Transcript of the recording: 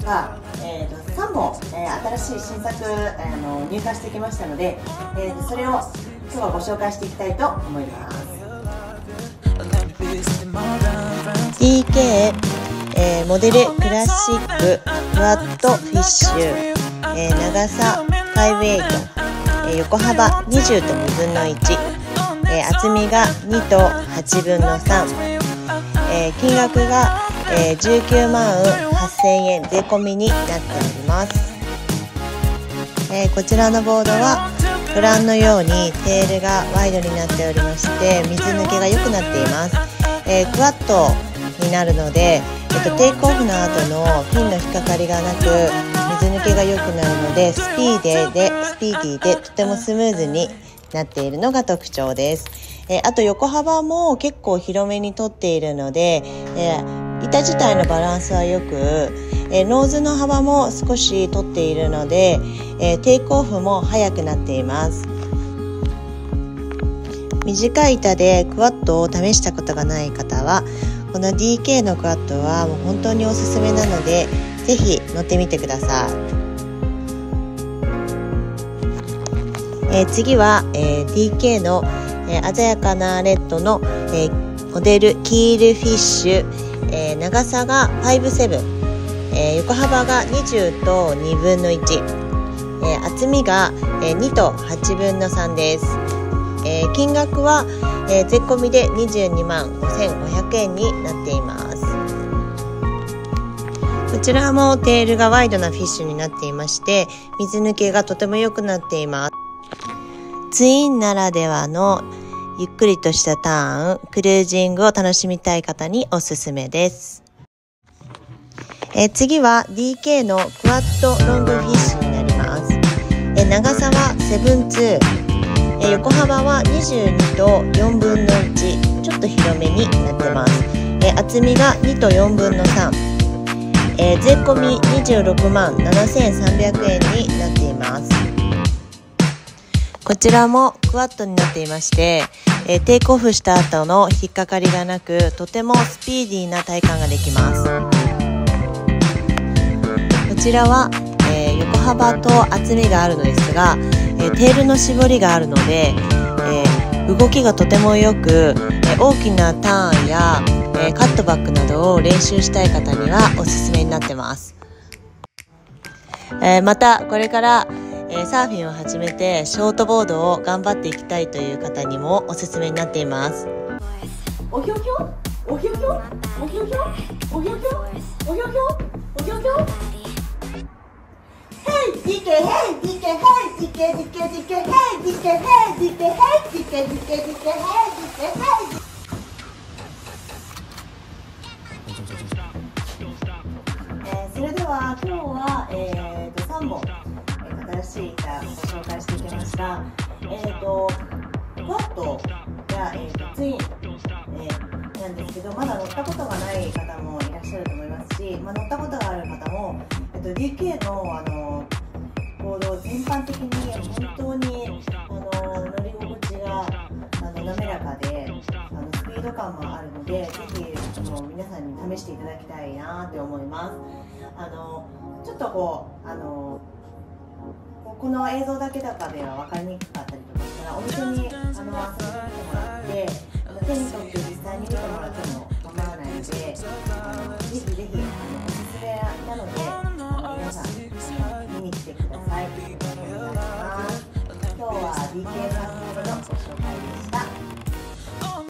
が、3本、新しい新作、入荷してきましたので、それを今日はご紹介していきたいと思います。 DK、モデルクラシッククワッドフィッシュ、長さ5/8、横幅20と2分の1、厚みが2と8分の3、金額が、19万8000円税込みになっております。こちらのボードはご覧のようにテールがワイドになっておりまして、水抜けが良くなっています。クワッドになるので、テイクオフの後のピンの引っかかりがなく水抜けが良くなるので、スピーディーでとてもスムーズになっているのが特徴です。あと横幅も結構広めに取っているので、板自体のバランスは良く、ノーズの幅も少し取っているので、テイクオフも速くなっています。短い板でクワッドを試したことがない方は、この DK のクワッドはもう本当におすすめなので、ぜひ乗ってみてください。次は、DK の、鮮やかなレッドの、モデルキールフィッシュ、長さが5/7、横幅が20と2分の1、厚みが、2と8分の3です。金額は、税込みで22万5500円になっています。こちらもテールがワイドなフィッシュになっていまして、水抜けがとても良くなっています。ツインならではのゆっくりとしたターン、クルージングを楽しみたい方におすすめです。次は DK のクワッドロングフィッシュになります。長さは7/2、横幅は22と4分の1、ちょっと広めになってます。厚みが2と4分の3、税込み26万7300円になっています。こちらもクワッドになっていまして、テイクオフした後の引っかかりがなく、とてもスピーディーな体感ができます。こちらは、横幅と厚みがあるのですが、テールの絞りがあるので、動きがとても良く、大きなターンや、カットバックなどを練習したい方にはおすすめになってます。またこれからサーフィンを始めてショートボードを頑張っていきたいという方にもおすすめになっています。 おひょひょおひょひょおひょひょおひょひょおひょひょおひょひょ Hey DK Hey DK Hey DK DK DK Hey DK Hey DK Hey DK DK DK Hey DK Hey。それでは今日は3本新しい板を紹介していきました。クワッドや、ツイン、なんですけど、まだ乗ったことがない方もいらっしゃると思いますし、乗ったことがある方も、DK の、ボード全般的に本当に乗り心地が滑らかでスピード感もあるので、ぜひ皆さんに試していただきたいなって思います。ちょっとこの映像だけとかでは分かりにくかったりとかしたら、お店に遊びに来てもらって、手に取って実際に見てもらっても構わないので、ぜひぜひおすすめなので皆さん見に来てください。お願いします。今日は DK さん